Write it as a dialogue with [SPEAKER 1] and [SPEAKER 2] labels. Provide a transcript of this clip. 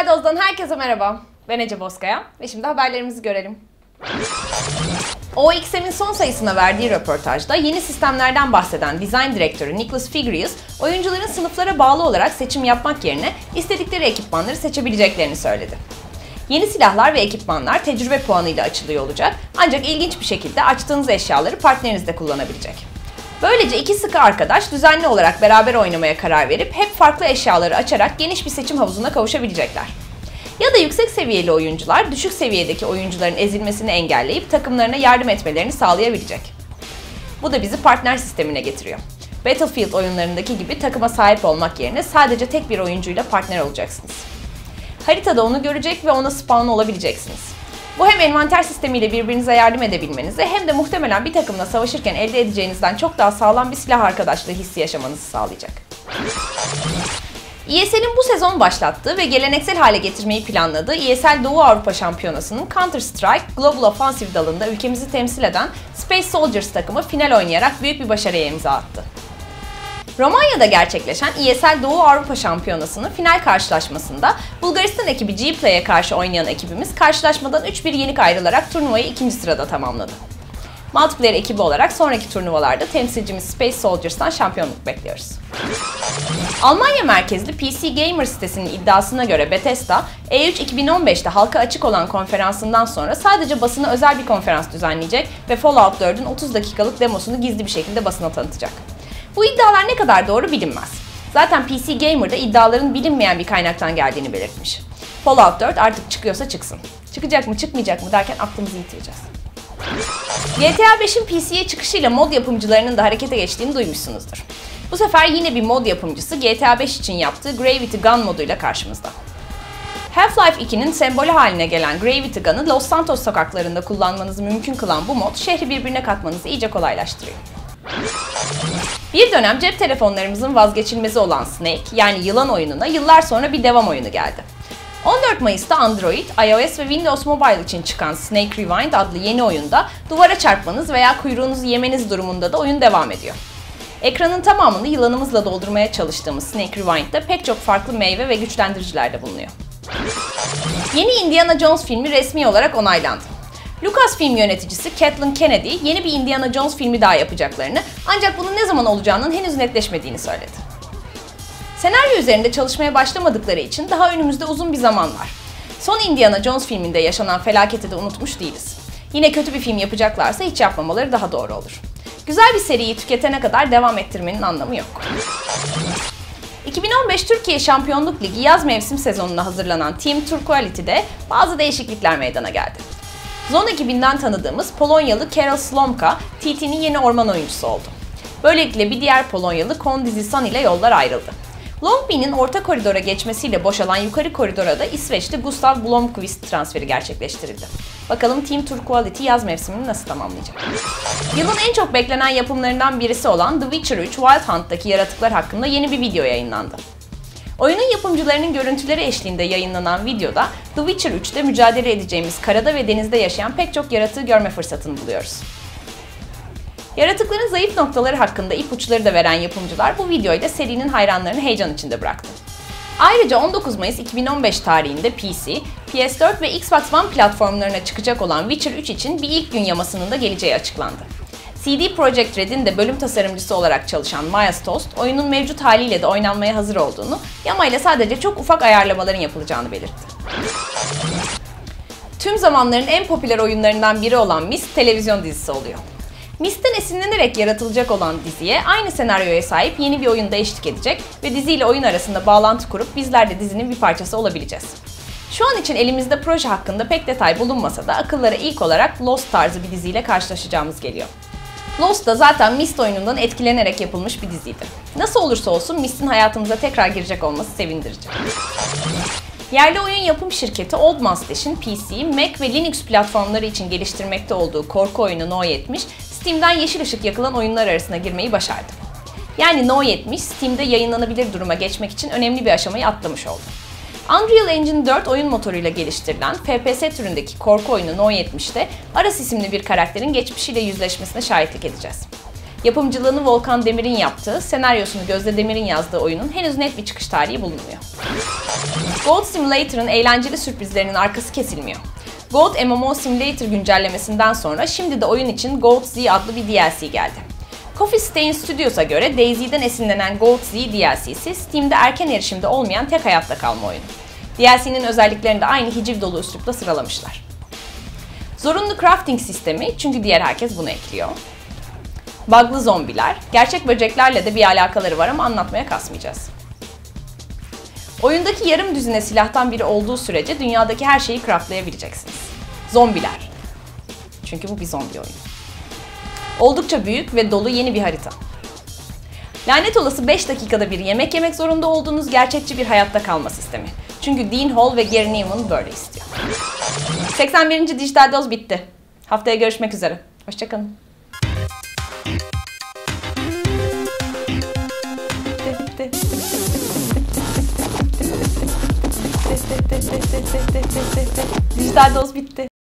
[SPEAKER 1] Dijital Doz'dan herkese merhaba. Ben Ece Bozkaya ve şimdi haberlerimizi görelim. OXM'in son sayısına verdiği röportajda yeni sistemlerden bahseden Design Direktörü Nicholas Figurius, oyuncuların sınıflara bağlı olarak seçim yapmak yerine istedikleri ekipmanları seçebileceklerini söyledi. Yeni silahlar ve ekipmanlar tecrübe puanıyla açılıyor olacak, ancak ilginç bir şekilde açtığınız eşyaları partneriniz de kullanabilecek. Böylece iki sıkı arkadaş düzenli olarak beraber oynamaya karar verip hep farklı eşyaları açarak geniş bir seçim havuzuna kavuşabilecekler. Ya da yüksek seviyeli oyuncular düşük seviyedeki oyuncuların ezilmesini engelleyip takımlarına yardım etmelerini sağlayabilecek. Bu da bizi partner sistemine getiriyor. Battlefield oyunlarındaki gibi takıma sahip olmak yerine sadece tek bir oyuncuyla partner olacaksınız. Haritada onu görecek ve ona spawn olabileceksiniz. Bu hem envanter sistemiyle birbirinize yardım edebilmenizi hem de muhtemelen bir takımla savaşırken elde edeceğinizden çok daha sağlam bir silah arkadaşlığı hissi yaşamanızı sağlayacak. ESL'in bu sezon başlattığı ve geleneksel hale getirmeyi planladığı ESL Doğu Avrupa Şampiyonası'nın Counter-Strike Global Offensive dalında ülkemizi temsil eden Space Soldiers takımı final oynayarak büyük bir başarıya imza attı. Romanya'da gerçekleşen ESL Doğu Avrupa Şampiyonası'nın final karşılaşmasında Bulgaristan ekibi G-Play'e karşı oynayan ekibimiz karşılaşmadan 3-1 yenik ayrılarak turnuvayı 2. sırada tamamladı. Multiplayer ekibi olarak sonraki turnuvalarda temsilcimiz Space Soldiers'tan şampiyonluk bekliyoruz. Almanya merkezli PC Gamer sitesinin iddiasına göre Bethesda, E3 2015'te halka açık olan konferansından sonra sadece basına özel bir konferans düzenleyecek ve Fallout 4'ün 30 dakikalık demosunu gizli bir şekilde basına tanıtacak. Bu iddialar ne kadar doğru bilinmez. Zaten PC Gamer'da iddiaların bilinmeyen bir kaynaktan geldiğini belirtmiş. Fallout 4 artık çıkıyorsa çıksın. Çıkacak mı çıkmayacak mı derken aklımızı yitireceğiz. GTA 5'in PC'ye çıkışıyla mod yapımcılarının da harekete geçtiğini duymuşsunuzdur. Bu sefer yine bir mod yapımcısı GTA 5 için yaptığı Gravity Gun moduyla karşımızda. Half-Life 2'nin sembolü haline gelen Gravity Gun'ı Los Santos sokaklarında kullanmanızı mümkün kılan bu mod, şehri birbirine katmanızı iyice kolaylaştırıyor. Bir dönem cep telefonlarımızın vazgeçilmezi olan Snake, yani yılan oyununa yıllar sonra bir devam oyunu geldi. 14 Mayıs'ta Android, iOS ve Windows Mobile için çıkan Snake Rewind adlı yeni oyunda duvara çarpmanız veya kuyruğunuzu yemeniz durumunda da oyun devam ediyor. Ekranın tamamını yılanımızla doldurmaya çalıştığımız Snake Rewind'de pek çok farklı meyve ve güçlendiriciler de bulunuyor. Yeni Indiana Jones filmi resmi olarak onaylandı. Lucasfilm yöneticisi Kathleen Kennedy yeni bir Indiana Jones filmi daha yapacaklarını, ancak bunun ne zaman olacağının henüz netleşmediğini söyledi. Senaryo üzerinde çalışmaya başlamadıkları için daha önümüzde uzun bir zaman var. Son Indiana Jones filminde yaşanan felaketi de unutmuş değiliz. Yine kötü bir film yapacaklarsa hiç yapmamaları daha doğru olur. Güzel bir seriyi tüketene kadar devam ettirmenin anlamı yok. 2015 Türkiye Şampiyonluk Ligi yaz mevsim sezonuna hazırlanan Team Turquality'de bazı değişiklikler meydana geldi. Zone ekibinden tanıdığımız Polonyalı Karol Slomka, TT'nin yeni orman oyuncusu oldu. Böylelikle bir diğer Polonyalı Kondizisan ile yollar ayrıldı. Longby'nin orta koridora geçmesiyle boşalan yukarı koridora da İsveçli Gustav Blomqvist transferi gerçekleştirildi. Bakalım Team Turquality yaz mevsimini nasıl tamamlayacak? Yılın en çok beklenen yapımlarından birisi olan The Witcher 3 Wild Hunt'taki yaratıklar hakkında yeni bir video yayınlandı. Oyunun yapımcılarının görüntüleri eşliğinde yayınlanan videoda The Witcher 3'te mücadele edeceğimiz karada ve denizde yaşayan pek çok yaratığı görme fırsatını buluyoruz. Yaratıkların zayıf noktaları hakkında ipuçları da veren yapımcılar bu videoyla serinin hayranlarını heyecan içinde bıraktı. Ayrıca 19 Mayıs 2015 tarihinde PC, PS4 ve Xbox One platformlarına çıkacak olan Witcher 3 için bir ilk gün yamasının da geleceği açıklandı. CD Projekt Red'in de bölüm tasarımcısı olarak çalışan Miles Tost, oyunun mevcut haliyle de oynanmaya hazır olduğunu, yamayla sadece çok ufak ayarlamaların yapılacağını belirtti. Tüm zamanların en popüler oyunlarından biri olan Myst televizyon dizisi oluyor. Myst'ten esinlenerek yaratılacak olan diziye aynı senaryoya sahip yeni bir oyunda eşlik edecek ve diziyle oyun arasında bağlantı kurup bizler de dizinin bir parçası olabileceğiz. Şu an için elimizde proje hakkında pek detay bulunmasa da akıllara ilk olarak Lost tarzı bir diziyle karşılaşacağımız geliyor. Lost da zaten Myst oyunundan etkilenerek yapılmış bir diziydi. Nasıl olursa olsun Myst'in hayatımıza tekrar girecek olması sevindirici. Yerli oyun yapım şirketi Old Mustach'in PC, Mac ve Linux platformları için geliştirmekte olduğu korku oyunu No 70, Steam'den yeşil ışık yakılan oyunlar arasına girmeyi başardı. Yani No 70, Steam'de yayınlanabilir duruma geçmek için önemli bir aşamayı atlamış oldu. Unreal Engine 4 oyun motoruyla geliştirilen FPS türündeki korku oyunu No 70'te Aras isimli bir karakterin geçmişiyle yüzleşmesine şahitlik edeceğiz. Yapımcılığını Volkan Demir'in yaptığı, senaryosunu Gözde Demir'in yazdığı oyunun henüz net bir çıkış tarihi bulunmuyor. Goat Simulator'ın eğlenceli sürprizlerinin arkası kesilmiyor. Goat MMO Simulator güncellemesinden sonra şimdi de oyun için Goat Z adlı bir DLC geldi. Coffee Stain Studios'a göre DayZ'den esinlenen Goat Z DLC'si Steam'de erken erişimde olmayan tek hayatta kalma oyunu. DLC'nin özelliklerini de aynı hiciv dolu üslupla sıralamışlar. Zorunlu crafting sistemi, çünkü diğer herkes bunu ekliyor. Bug'lı zombiler, gerçek böceklerle de bir alakaları var ama anlatmaya kasmayacağız. Oyundaki yarım düzine silahtan biri olduğu sürece dünyadaki her şeyi craftlayabileceksiniz. Zombiler. Çünkü bu bir zombi oyunu. Oldukça büyük ve dolu yeni bir harita. Lanet olası 5 dakikada bir yemek yemek zorunda olduğunuz gerçekçi bir hayatta kalma sistemi. Çünkü Dean Hall ve Gary Newman böyle istiyor. 81. Dijital Doz bitti. Haftaya görüşmek üzere. Hoşçakalın. Dijital Doz bitti.